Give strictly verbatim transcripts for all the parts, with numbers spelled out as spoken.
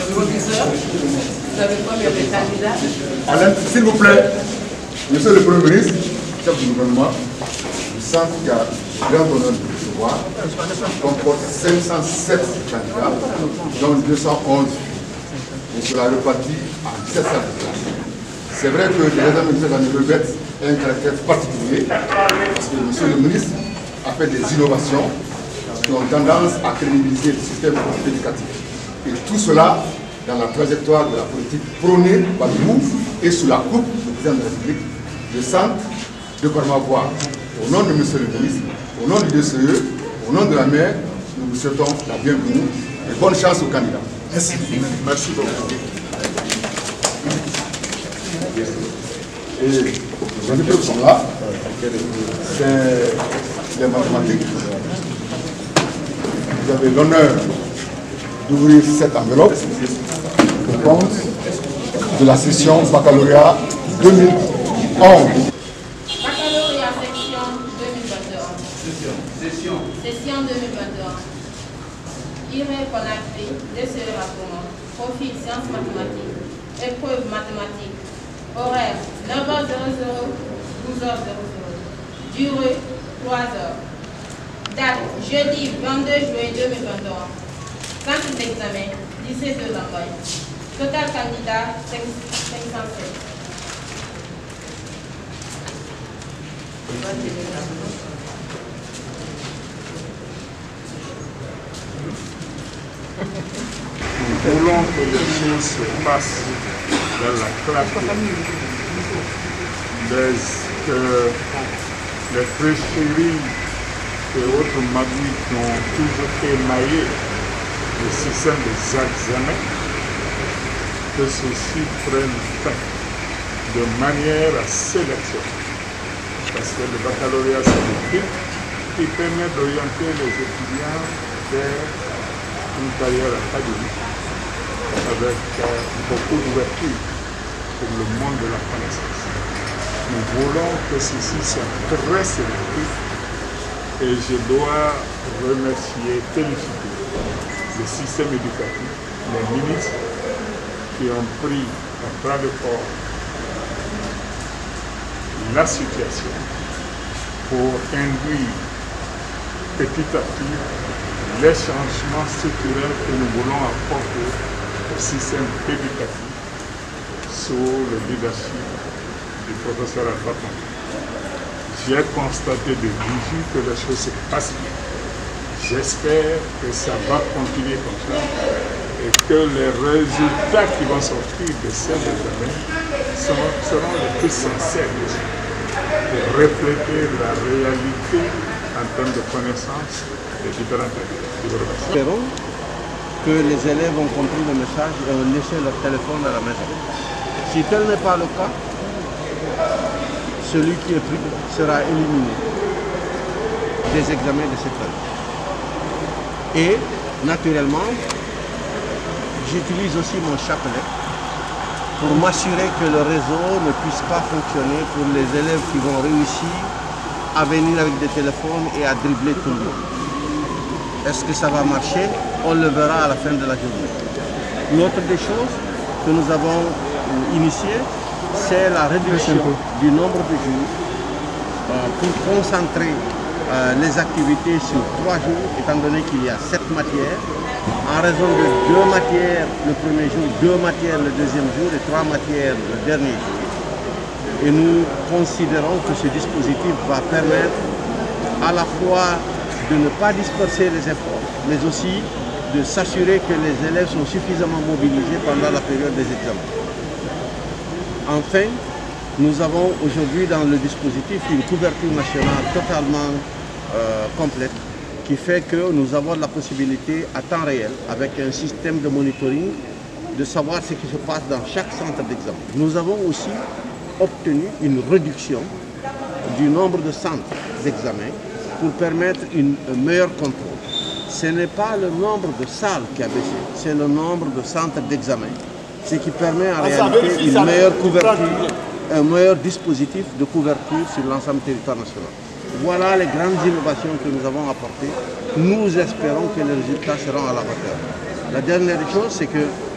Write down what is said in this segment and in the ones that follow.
Professeur, vous avez combien de candidats? Alain, s'il vous plaît, Monsieur le Premier ministre, chef du gouvernement, le centre qui a grand honneur de recevoir comporte cinq cent sept candidats, dont deux cent onze. Et cela répartit en sept cents classes. C'est vrai que les examens de revêtent un caractère particulier, parce que Monsieur le ministre a fait des innovations qui ont tendance à crédibiliser le système éducatif. Et tout cela dans la trajectoire de la politique prônée par vous et sous la coupe du président de la République, le centre de Kormavoie. Au nom de Monsieur le ministre, au nom du D C E, au nom de la maire, nous vous souhaitons la bienvenue et bonne chance aux candidats. Merci. Merci beaucoup. Et les invités qui sont là, c'est les mathématiques. Vous avez l'honneur d'ouvrir cette enveloppe au compte de la session baccalauréat deux mille onze. Baccalauréat section deux mille vingt et un. Session. Session. Session deux mille vingt et un. Iré Conakry, D C E Rapprochement, profil sciences mathématiques, épreuve mathématiques, horaire neuf heures douze heures. Durée trois heures. Date jeudi vingt-deux juillet deux mille vingt et un. Centre d'examen lycée de Lambaye. Total candidat cinq cent sept. Nous voulons que les choses se passent dans la clarté. Les, que les tricheries et autres magouilles qui ont toujours émaillé le système des examens, que ceci prenne fin de manière à sélectionner. Parce que le baccalauréat, c'est le type qui permet d'orienter les étudiants vers une carrière académique avec euh, beaucoup d'ouverture pour le monde de la connaissance. Nous voulons que ceci soit très sélectif et je dois remercier, féliciter le système éducatif, les ministres qui ont pris à bras le corps la situation pour induire petit à petit les changements structurels que nous voulons apporter au système éducatif sous le leadership du professeur Alpha Condé. J'ai constaté de visu que les choses se passent bien. J'espère que ça va continuer comme ça et que les résultats qui vont sortir de ces examens seront les plus sincères pour refléter la réalité en termes de connaissances des différentes écoles. Espérons que les élèves ont compris le message et ont laissé leur téléphone à la maison. Si tel n'est pas le cas, celui qui est pris sera éliminé des examens de cette année. Et naturellement, j'utilise aussi mon chapelet pour m'assurer que le réseau ne puisse pas fonctionner pour les élèves qui vont réussir à venir avec des téléphones et à dribbler tout le monde. Est-ce que ça va marcher? On le verra à la fin de la journée. L'autre des choses que nous avons initiées, c'est la réduction du nombre de jours euh, pour concentrer euh, les activités sur trois jours, étant donné qu'il y a sept matières, en raison de deux matières le premier jour, deux matières le deuxième jour et trois matières le dernier jour. Et nous considérons que ce dispositif va permettre à la fois de ne pas disperser les efforts, mais aussi de s'assurer que les élèves sont suffisamment mobilisés pendant la période des examens. Enfin, nous avons aujourd'hui dans le dispositif une couverture nationale totalement euh, complète qui fait que nous avons la possibilité à temps réel, avec un système de monitoring, de savoir ce qui se passe dans chaque centre d'examen. Nous avons aussi obtenu une réduction du nombre de centres d'examen pour permettre une, un meilleur contrôle. Ce n'est pas le nombre de salles qui a baissé, c'est le nombre de centres d'examen, ce qui permet en réalité une meilleure couverture, un meilleur dispositif de couverture sur l'ensemble du territoire national. Voilà les grandes innovations que nous avons apportées. Nous espérons que les résultats seront à la hauteur. La dernière chose, c'est que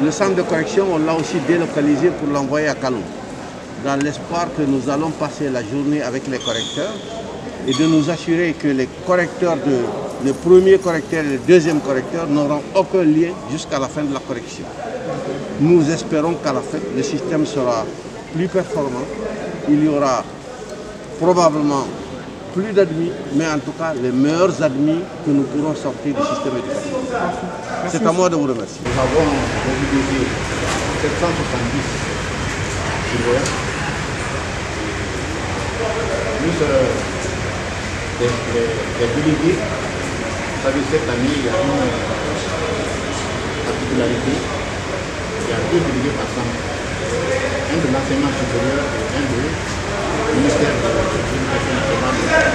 Le centre de correction, on l'a aussi délocalisé pour l'envoyer à Kalou, dans l'espoir que nous allons passer la journée avec les correcteurs et de nous assurer que les correcteurs, de, le premier correcteur et le deuxième correcteur n'auront aucun lien jusqu'à la fin de la correction. Nous espérons qu'à la fin, le système sera plus performant. Il y aura probablement plus d'admis, mais en tout cas les meilleurs admis que nous pourrons sortir du système éducatif. C'est à moi de vous remercier. Nous avons mobilisé sept cent soixante-dix surveillants, plus euh, des, des, des délégués. Vous savez, cette année, il y a une particularité. Il y a deux délégués par centre. Un de l'enseignement supérieur et un de ministère de l'Éducation nationale.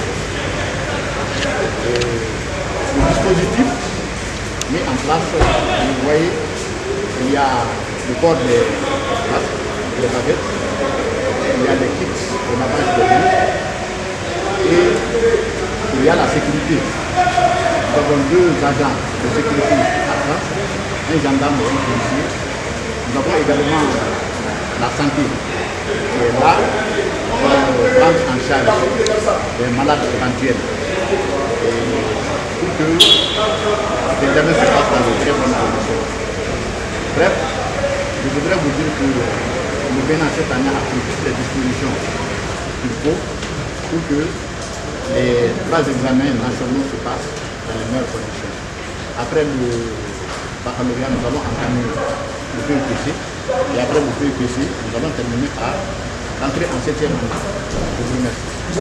Le dispositif mis en place, vous voyez, il y a le port des casques, des baguettes, il y a les kits de lavage de mains et il y a la sécurité. Nous avons deux agents de sécurité à France, un gendarme et un policier. Nous avons également la santé qui est là pour prendre en charge les malades éventuels et pour que l'examen se passe dans de très bonnes conditions. Bref, je voudrais vous dire que le Bénin cette année a pris toutes les dispositions qu'il faut pour que les trois examens nationaux se passent dans les meilleures conditions. Après le baccalauréat, nous allons entamer le P E P C et après le P E P C, nous allons terminer par l'entrée en septième année. Je vous remercie.